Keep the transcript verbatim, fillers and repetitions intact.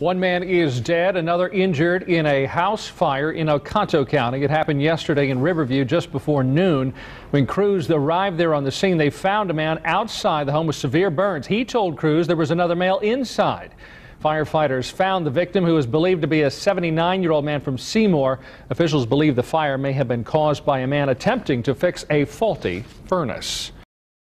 One man is dead, another injured in a house fire in Oconto County. It happened yesterday in Riverview just before noon. When crews arrived there on the scene, they found a man outside the home with severe burns. He told crews there was another male inside. Firefighters found the victim, who is believed to be a seventy-nine-year-old man from Seymour. Officials believe the fire may have been caused by a man attempting to fix a faulty furnace.